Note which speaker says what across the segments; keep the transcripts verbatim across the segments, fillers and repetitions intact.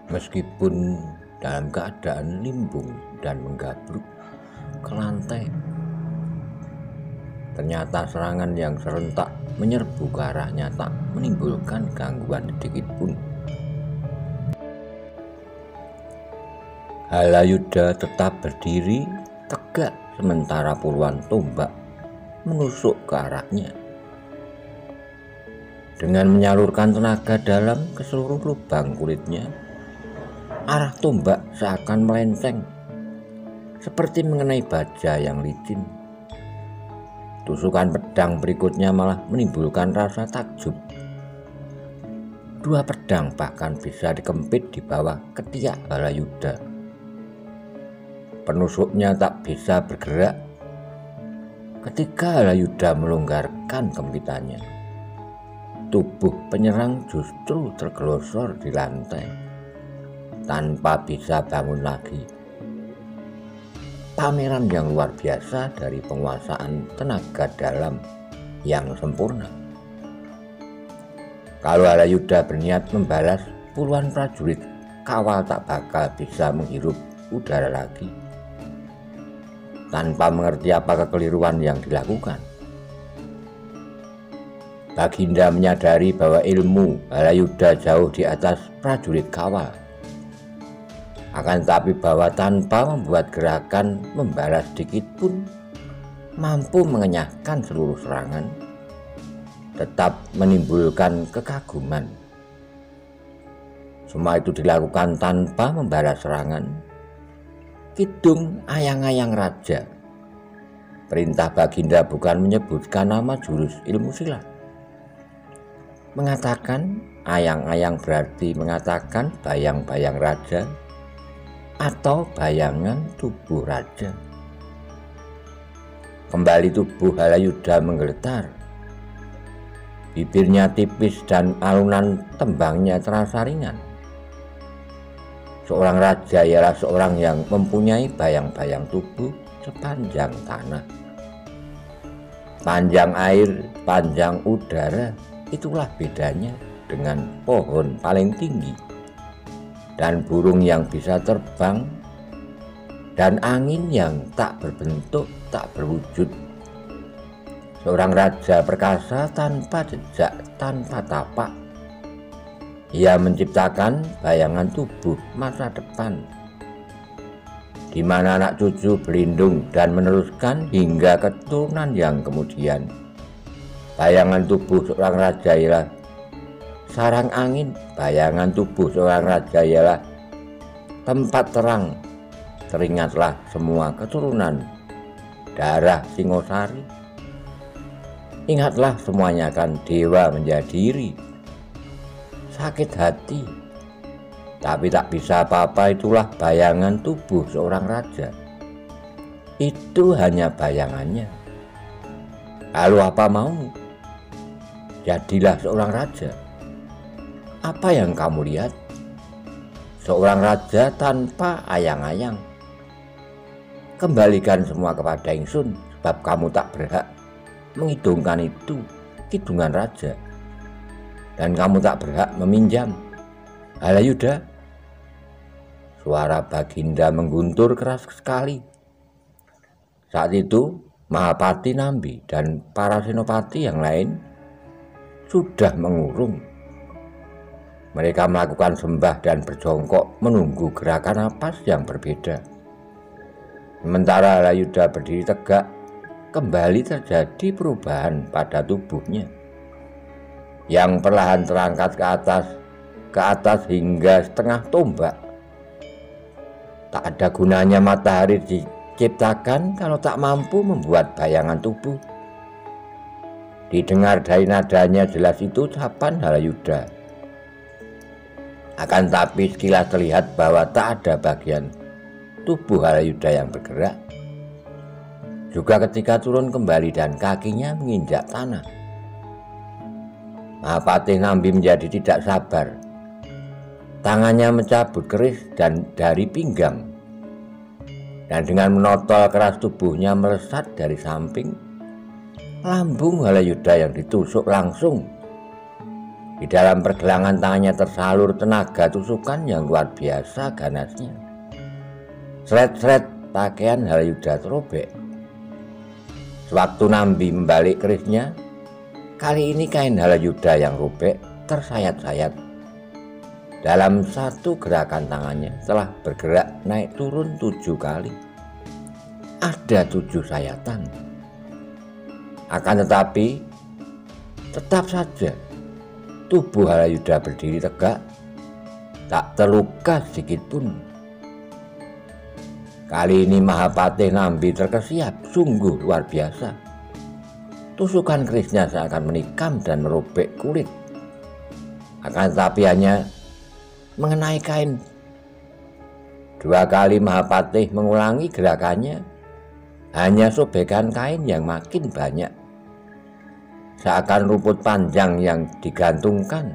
Speaker 1: Meskipun dalam keadaan limbung dan menggabruk ke lantai, ternyata serangan yang serentak menyerbu ke arahnya tak menimbulkan gangguan sedikit pun. Halayudha tetap berdiri tegak sementara puluhan tombak menusuk ke arahnya. Dengan menyalurkan tenaga dalam ke seluruh lubang kulitnya, arah tombak seakan melenceng, seperti mengenai baja yang licin. Tusukan pedang berikutnya malah menimbulkan rasa takjub. Dua pedang bahkan bisa dikempit di bawah ketiak Halayudha. Penusuknya tak bisa bergerak ketika Halayudha melonggarkan kempitannya. Tubuh penyerang justru tergelosor di lantai tanpa bisa bangun lagi. Pameran yang luar biasa dari penguasaan tenaga dalam yang sempurna. Kalau Halayudha berniat membalas, puluhan prajurit kawal tak bakal bisa menghirup udara lagi. Tanpa mengerti apa kekeliruan yang dilakukan, Baginda menyadari bahwa ilmu Halayudha jauh di atas prajurit kawal. Akan tetapi bahwa tanpa membuat gerakan membalas sedikit pun mampu mengenyahkan seluruh serangan, tetap menimbulkan kekaguman. Semua itu dilakukan tanpa membalas serangan. Kidung ayang-ayang raja. Perintah Baginda bukan menyebutkan nama jurus ilmu silat. Mengatakan ayang-ayang berarti mengatakan bayang-bayang raja atau bayangan tubuh raja. Kembali tubuh Halayudha menggeletar. Bibirnya tipis dan alunan tembangnya terasa ringan. Seorang raja ialah seorang yang mempunyai bayang-bayang tubuh sepanjang tanah. Panjang air, panjang udara, itulah bedanya dengan pohon paling tinggi dan burung yang bisa terbang, dan angin yang tak berbentuk, tak berwujud. Seorang raja perkasa tanpa jejak, tanpa tapak. Ia menciptakan bayangan tubuh masa depan, di mana anak cucu berlindung dan meneruskan hingga keturunan yang kemudian. Bayangan tubuh seorang raja ialah sarang angin, bayangan tubuh seorang raja ialah tempat terang. Teringatlah semua keturunan darah Singosari. Ingatlah semuanya akan dewa menjadi iri. Sakit hati, tapi tak bisa apa-apa, itulah bayangan tubuh seorang raja. Itu hanya bayangannya. Lalu apa mau? Jadilah seorang raja. Apa yang kamu lihat? Seorang raja tanpa ayang-ayang. Kembalikan semua kepada Ingsun, sebab kamu tak berhak menghidungkan itu kidungan raja, dan kamu tak berhak meminjam. Halayudha. Suara Baginda mengguntur keras sekali. Saat itu Mahapati Nambi dan para senopati yang lain sudah mengurung. Mereka melakukan sembah dan berjongkok menunggu gerakan napas yang berbeda. Sementara Halayudha berdiri tegak, kembali terjadi perubahan pada tubuhnya yang perlahan terangkat ke atas, ke atas hingga setengah tombak. Tak ada gunanya matahari diciptakan kalau tak mampu membuat bayangan tubuh. Didengar dari nadanya jelas itu ucapan Halayudha. Akan tapi sekilas terlihat bahwa tak ada bagian tubuh Halayudha yang bergerak. Juga ketika turun kembali dan kakinya menginjak tanah. Mahapati Nambi menjadi tidak sabar. Tangannya mencabut keris dan dari pinggang, dan dengan menotol keras tubuhnya melesat dari samping. Lambung Halayudha yang ditusuk langsung Di dalam pergelangan tangannya tersalur tenaga tusukan yang luar biasa ganasnya. Seret-seret pakaian Halayudha terobek. Sewaktu Nambi membalik kerisnya, kali ini kain Halayudha yang robek tersayat-sayat. Dalam satu gerakan tangannya telah bergerak naik turun tujuh kali. Ada tujuh sayatan. Akan tetapi, tetap saja tubuh Halayudha berdiri tegak, tak terluka sedikit pun. Kali ini Mahapatih Nambi terkesiap, sungguh luar biasa. Tusukan kerisnya seakan menikam dan merobek kulit. Akan tetapi hanya mengenai kain. Dua kali Mahapatih mengulangi gerakannya, hanya sobekan kain yang makin banyak. Seakan rumput panjang yang digantungkan,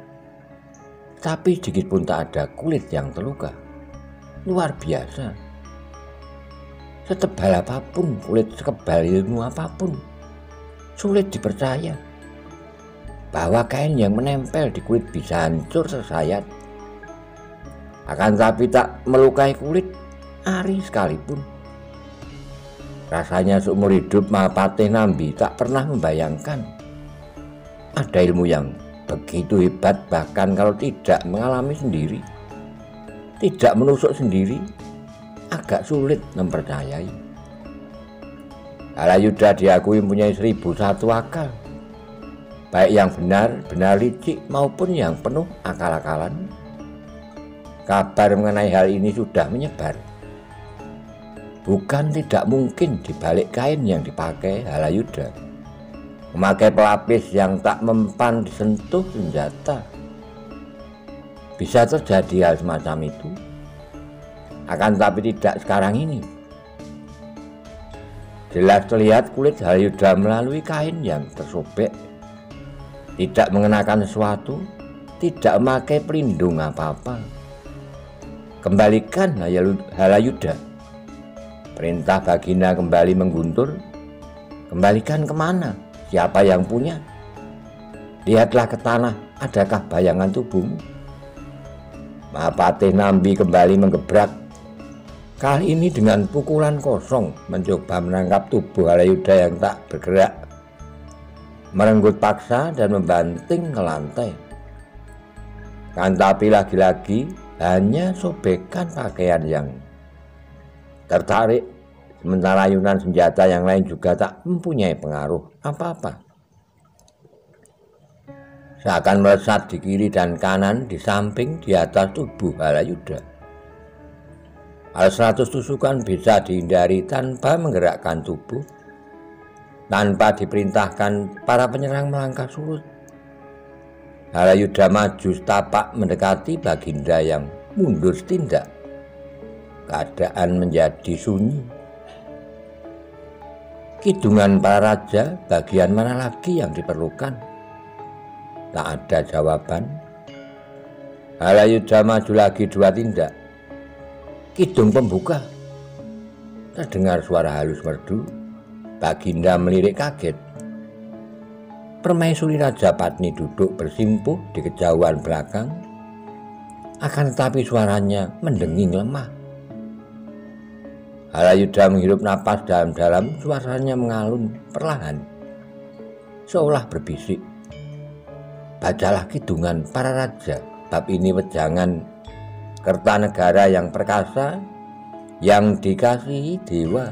Speaker 1: tapi sedikit pun tak ada kulit yang terluka. Luar biasa. Setebal apapun kulit, sekebal ilmu apapun, sulit dipercaya bahwa kain yang menempel di kulit bisa hancur tersayat. Akan tapi tak melukai kulit ari sekalipun. Rasanya seumur hidup Mahapatih Nambi tak pernah membayangkan ada ilmu yang begitu hebat, bahkan kalau tidak mengalami sendiri, tidak menusuk sendiri, agak sulit mempercayai. Halayudha diakui mempunyai seribu satu akal, baik yang benar, benar licik maupun yang penuh akal-akalan. Kabar mengenai hal ini sudah menyebar. Bukan tidak mungkin di balik kain yang dipakai Halayudha memakai pelapis yang tak mempan disentuh senjata. Bisa terjadi hal semacam itu, akan tapi tidak sekarang ini. Jelas terlihat kulit Halayudha melalui kain yang tersobek, tidak mengenakan sesuatu, tidak memakai pelindung apa-apa. Kembalikan Halayudha. Perintah Baginda kembali mengguntur. Kembalikan kemana? Siapa yang punya? Lihatlah ke tanah, adakah bayangan tubuhmu? Mahapatih Nambi kembali menggebrak. Kali ini dengan pukulan kosong mencoba menangkap tubuh Halayudha yang tak bergerak. Merenggut paksa dan membanting ke lantai. Kan tapi lagi-lagi hanya sobekan pakaian yang tertarik, sementara ayunan senjata yang lain juga tak mempunyai pengaruh apa-apa. Seakan melesat di kiri dan kanan, di samping, di atas tubuh Halayudha. Hal seratus tusukan bisa dihindari tanpa menggerakkan tubuh, tanpa diperintahkan para penyerang melangkah surut. Halayudha maju setapak mendekati Baginda yang mundur setindak. Keadaan menjadi sunyi. Kidungan para raja, bagian mana lagi yang diperlukan? Tak ada jawaban. Halayudha maju lagi dua tindak. Kidung pembuka. Terdengar suara halus merdu. Baginda melirik kaget. Permaisuri Rajapatni duduk bersimpuh di kejauhan belakang. Akan tetapi suaranya mendenging lemah. Halayudha menghirup napas dalam-dalam, suaranya mengalun perlahan, seolah berbisik. Bacalah kidungan para raja, bab ini wejangan Kertanegara yang perkasa, yang dikasihi dewa,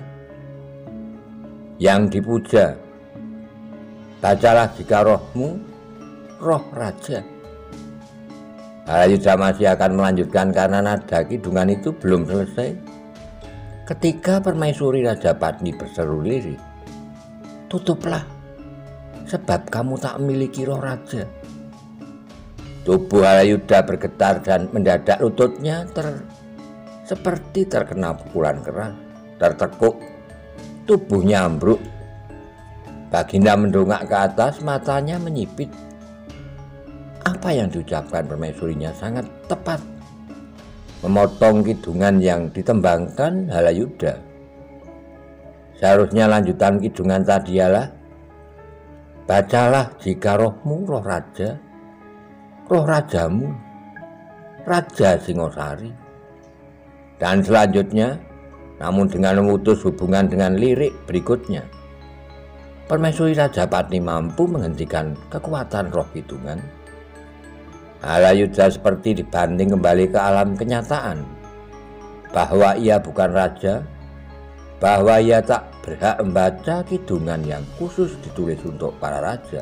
Speaker 1: yang dipuja. Bacalah jika rohmu, roh raja. Halayudha masih akan melanjutkan karena nada kidungan itu belum selesai. Ketika permaisuri Rajapatni berseru lirik, tutuplah, sebab kamu tak memiliki roh raja. Tubuh Halayudha bergetar dan mendadak lututnya ter, seperti terkena pukulan keras, tertekuk, tubuhnya ambruk. Baginda mendongak ke atas, matanya menyipit. Apa yang diucapkan permaisurinya sangat tepat. Memotong kidungan yang ditembangkan Halayudha. Seharusnya lanjutan kidungan tadi ialah, bacalah jika rohmu roh raja, roh rajamu, Raja Singosari. Dan selanjutnya, namun dengan memutus hubungan dengan lirik berikutnya, permaisuri Rajapatni mampu menghentikan kekuatan roh Kidungan. Halayudha seperti dibanting kembali ke alam kenyataan, bahwa ia bukan raja, bahwa ia tak berhak membaca kidungan yang khusus ditulis untuk para raja.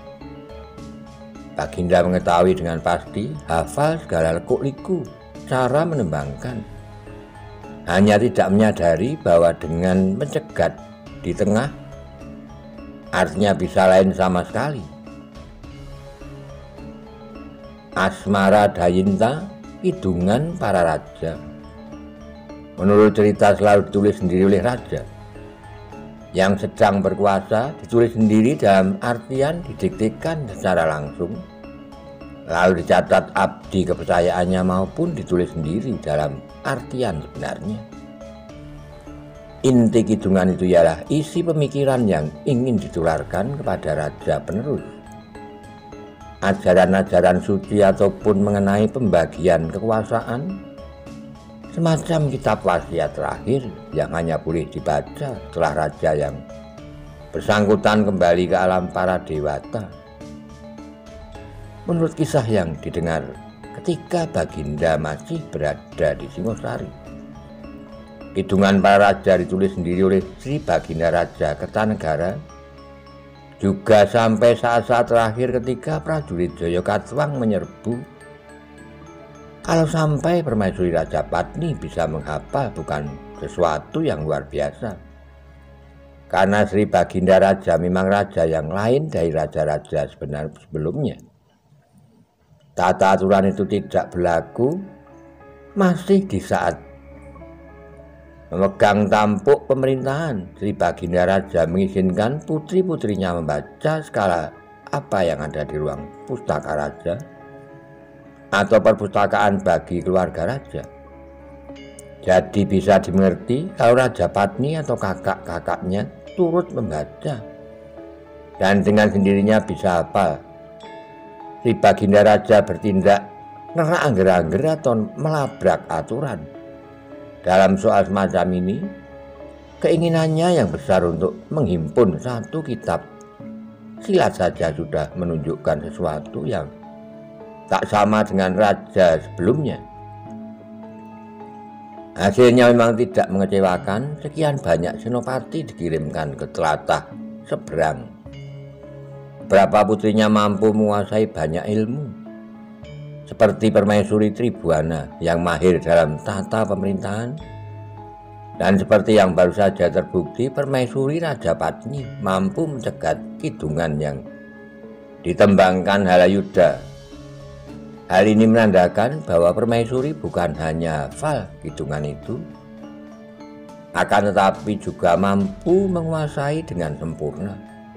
Speaker 1: Baginda mengetahui dengan pasti, hafal segala lekuk-liku cara menembangkan. Hanya tidak menyadari bahwa dengan mencegat di tengah, artinya bisa lain sama sekali. Asmara Dayinta, kidungan para raja. Menurut cerita selalu ditulis sendiri oleh raja. Yang sedang berkuasa ditulis sendiri dalam artian didiktikan secara langsung, lalu dicatat abdi kepercayaannya maupun ditulis sendiri dalam artian sebenarnya. Inti kidungan itu ialah isi pemikiran yang ingin ditularkan kepada raja penerus. Ajaran-ajaran suci ataupun mengenai pembagian kekuasaan, semacam kitab wasiat terakhir yang hanya boleh dibaca setelah raja yang bersangkutan kembali ke alam para dewata. Menurut kisah yang didengar ketika Baginda masih berada di Singosari, kidungan para raja ditulis sendiri oleh Sri Baginda Raja Kertanegara, juga sampai saat-saat terakhir ketika prajurit Jayakatwang menyerbu. Kalau sampai permaisuri Rajapatni bisa menghafal bukan sesuatu yang luar biasa, karena Sri Baginda Raja memang raja yang lain dari raja-raja sebenarnya sebelumnya. Tata aturan itu tidak berlaku masih di saat memegang tampuk pemerintahan. Sri Baginda Raja mengizinkan putri-putrinya membaca segala apa yang ada di ruang pustaka raja atau perpustakaan bagi keluarga raja. Jadi bisa dimengerti kalau Rajapatni atau kakak-kakaknya turut membaca dan dengan sendirinya bisa hafal. Sri Baginda Raja bertindak nerak angger-angger atau melabrak aturan. Dalam soal semacam ini, keinginannya yang besar untuk menghimpun satu kitab silat saja sudah menunjukkan sesuatu yang tak sama dengan raja sebelumnya. Hasilnya memang tidak mengecewakan, sekian banyak senopati dikirimkan ke telatah seberang. Beberapa putrinya mampu menguasai banyak ilmu, seperti permaisuri Tribuana yang mahir dalam tata pemerintahan, dan seperti yang baru saja terbukti, permaisuri Rajapatni mampu mencegat kidungan yang ditembangkan Halayudha. Hal ini menandakan bahwa permaisuri bukan hanya hafal kidungan itu, akan tetapi juga mampu menguasai dengan sempurna.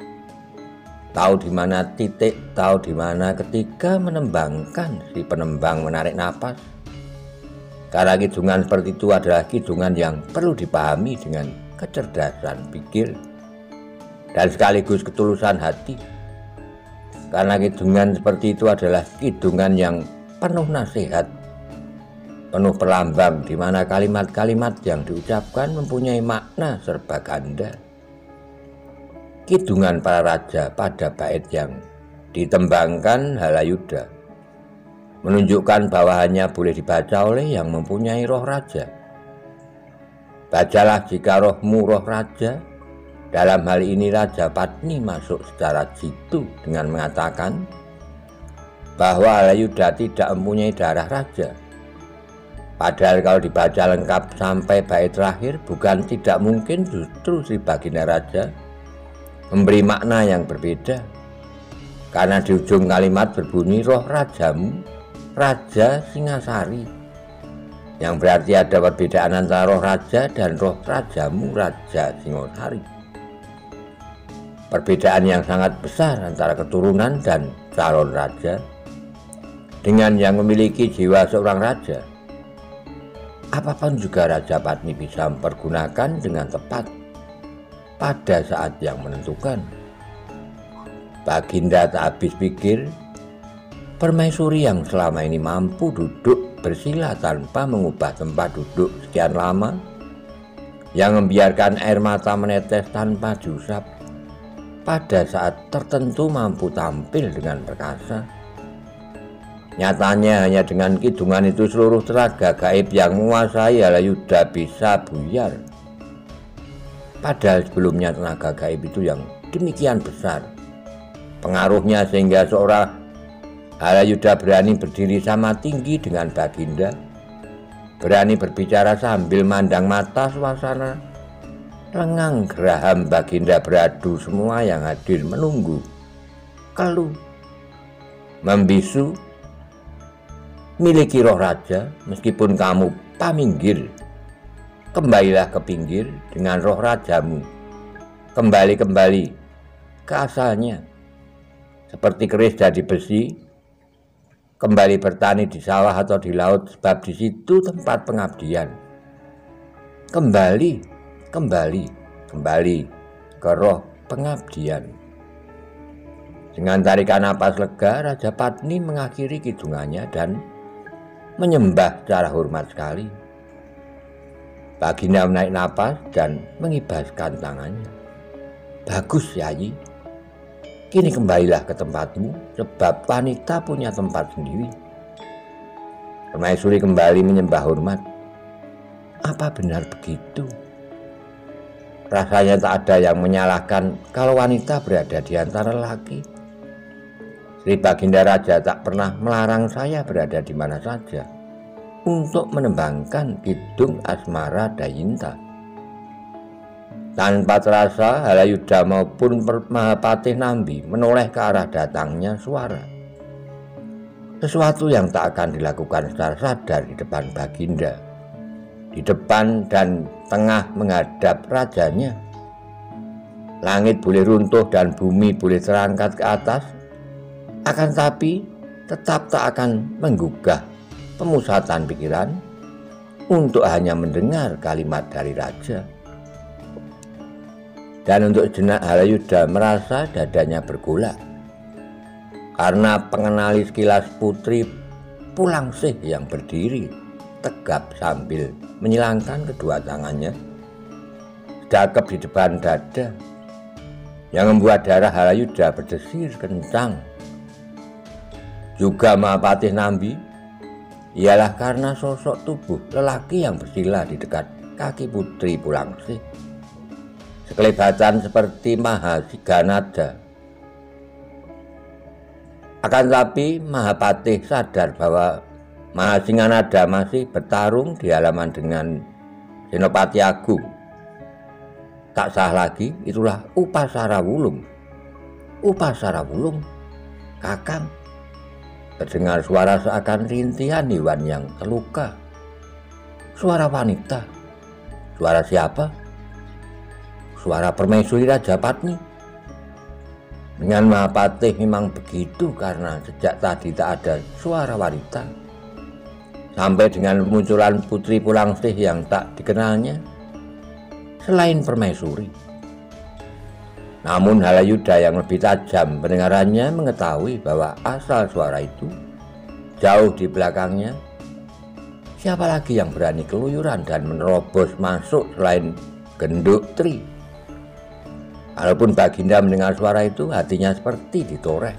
Speaker 1: Tahu di mana titik, tahu di mana ketika menembangkan. Si penembang menarik napas. Karena kidungan seperti itu adalah kidungan yang perlu dipahami dengan kecerdasan pikir dan sekaligus ketulusan hati. Karena kidungan seperti itu adalah kidungan yang penuh nasihat, penuh perlambang, di mana kalimat-kalimat yang diucapkan mempunyai makna serba ganda. Kidungan para raja pada bait yang ditembangkan Halayudha menunjukkan bahwa hanya boleh dibaca oleh yang mempunyai roh raja. Bacalah jika rohmu roh raja. Dalam hal ini Rajapatni masuk secara jitu dengan mengatakan bahwa Halayudha tidak mempunyai darah raja. Padahal kalau dibaca lengkap sampai bait terakhir, bukan tidak mungkin justru Sri Baginda Raja memberi makna yang berbeda. Karena di ujung kalimat berbunyi roh rajamu, Raja Singasari, yang berarti ada perbedaan antara roh raja dan roh rajamu, Raja Singosari. Perbedaan yang sangat besar antara keturunan dan calon raja dengan yang memiliki jiwa seorang raja. Apapun juga Rajapatni bisa mempergunakan dengan tepat pada saat yang menentukan. Baginda tak habis pikir, Permaisuri yang selama ini mampu duduk bersila tanpa mengubah tempat duduk sekian lama, yang membiarkan air mata menetes tanpa diusap, pada saat tertentu mampu tampil dengan perkasa. Nyatanya hanya dengan kidungan itu seluruh tenaga gaib yang menguasai Halayudha bisa buyar. Padahal sebelumnya tenaga gaib itu yang demikian besar pengaruhnya sehingga seorang Halayudha berani berdiri sama tinggi dengan Baginda, berani berbicara sambil mandang mata suasana lengang geraham Baginda beradu, semua yang hadir menunggu, keluh, membisu, miliki roh raja, meskipun kamu paminggir, kembalilah ke pinggir dengan roh rajamu, kembali-kembali ke asalnya, seperti keris jadi besi, kembali bertani di sawah atau di laut, sebab di situ tempat pengabdian. Kembali, kembali, kembali ke roh pengabdian. Dengan tarikan napas lega, Raja Padmi mengakhiri kidungannya dan menyembah secara hormat sekali. Baginda menaik napas dan mengibaskan tangannya. Bagus, Yayi. Kini kembalilah ke tempatmu, sebab wanita punya tempat sendiri. Permaisuri kembali menyembah hormat. Apa benar begitu? Rasanya tak ada yang menyalahkan kalau wanita berada di antara lelaki. Sri Baginda Raja tak pernah melarang saya berada di mana saja untuk menembangkan kidung asmara Dayinta. Tanpa terasa, Halayudha maupun Mahapatih Nambi menoleh ke arah datangnya suara. Sesuatu yang tak akan dilakukan secara sadar di depan Baginda, di depan dan tengah menghadap rajanya. Langit boleh runtuh dan bumi boleh terangkat ke atas, akan tapi tetap tak akan menggugah pemusatan pikiran untuk hanya mendengar kalimat dari raja. Dan untuk sejenak Halayudha merasa dadanya bergolak karena pengenali sekilas putri Pulangsih yang berdiri tegap sambil menyilangkan kedua tangannya sedekap di depan dada, yang membuat darah Halayudha berdesir kencang. Juga Mahapatih Nambi ialah karena sosok tubuh lelaki yang bersila di dekat kaki putri Pulangsih, sekelebatan seperti Mahasiganada. Akan tapi Mahapatih sadar bahwa Mahasiganada masih bertarung di halaman dengan Senopati Agung. Tak sah lagi, itulah Upasara Wulung. Upasara Wulung, Kakang. Terdengar suara seakan rintihan hewan yang terluka. Suara wanita. Suara siapa? Suara permaisuri Raja Padmi. Dengan Mahapatih memang begitu, karena sejak tadi tak ada suara wanita. Sampai dengan munculan putri Pulangsih yang tak dikenalnya selain permaisuri. Namun Halayudha yang lebih tajam pendengarannya mengetahui bahwa asal suara itu jauh di belakangnya. Siapa lagi yang berani keluyuran dan menerobos masuk selain Genduk Tri? Walaupun Baginda mendengar suara itu, hatinya seperti ditoreh.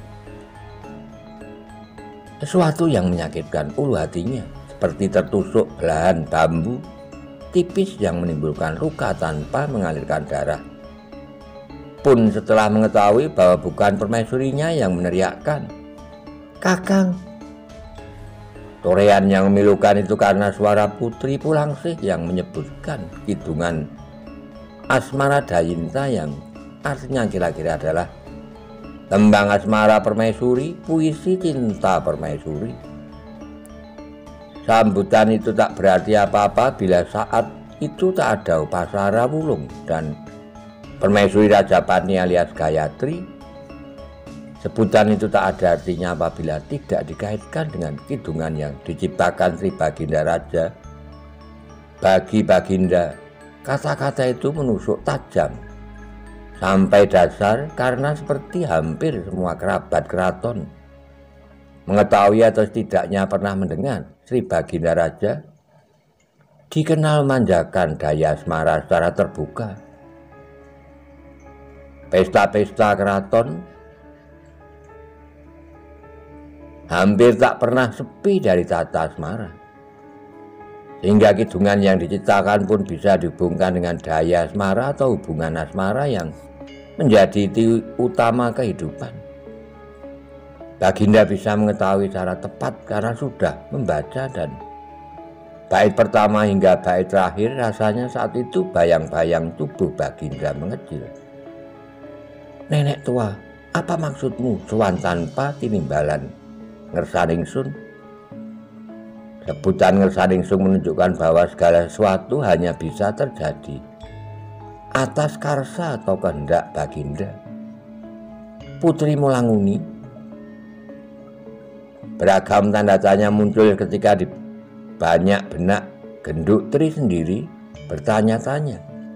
Speaker 1: Sesuatu yang menyakitkan ulu hatinya, seperti tertusuk belahan bambu tipis yang menimbulkan luka tanpa mengalirkan darah. Pun setelah mengetahui bahwa bukan permaisurinya yang meneriakkan, "Kakang!" Torehan yang memilukan itu karena suara putri Pulangsih yang menyebutkan kidungan asmara Dayinta, yang artinya kira-kira adalah tembang asmara permaisuri, puisi cinta permaisuri. Sambutan itu tak berarti apa-apa bila saat itu tak ada Upasara Wulung dan permaisuri Raja Padmi alias Gayatri. Sebutan itu tak ada artinya apabila tidak dikaitkan dengan kidungan yang diciptakan Sri Baginda Raja. Bagi Baginda, kata-kata itu menusuk tajam sampai dasar, karena seperti hampir semua kerabat keraton mengetahui atau setidaknya pernah mendengar Sri Baginda Raja dikenal manjakan daya asmara secara terbuka. Pesta-pesta keraton hampir tak pernah sepi dari tata asmara, sehingga kidungan yang diciptakan pun bisa dihubungkan dengan daya asmara atau hubungan asmara yang menjadi inti utama kehidupan. Baginda bisa mengetahui secara tepat karena sudah membaca, dan bait pertama hingga bait terakhir rasanya saat itu bayang-bayang tubuh Baginda mengecil. "Nenek tua, apa maksudmu sowan tanpa tinimbalan ngersaning sun?" Sebutan ngersaning sun menunjukkan bahwa segala sesuatu hanya bisa terjadi atas karsa atau kehendak Baginda. Putri Mulanguni, beragam tanda tanya muncul ketika di banyak benak genduk Tri sendiri bertanya-tanya,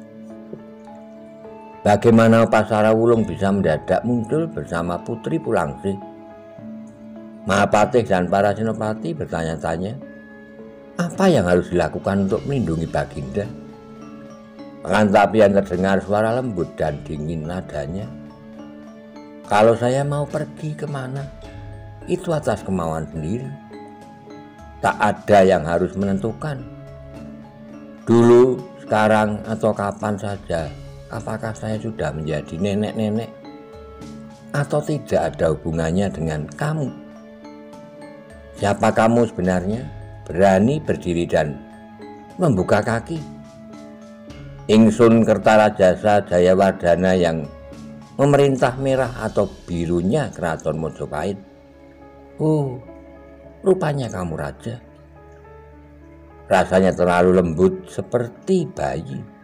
Speaker 1: bagaimana Pasara Wulung bisa mendadak muncul bersama Putri Pulangsih? Mahapatih dan para senopati bertanya-tanya, apa yang harus dilakukan untuk melindungi Baginda? Akan tetapi yang terdengar suara lembut dan dingin nadanya, "Kalau saya mau pergi kemana, itu atas kemauan sendiri. Tak ada yang harus menentukan. Dulu, sekarang, atau kapan saja, apakah saya sudah menjadi nenek-nenek atau tidak ada hubungannya dengan kamu. Siapa kamu sebenarnya? Berani berdiri dan membuka kaki? Ingsun Kertarajasa Jayawardhana yang memerintah merah atau birunya Keraton Mojopahit. Oh, rupanya kamu raja." Rasanya terlalu lembut seperti bayi.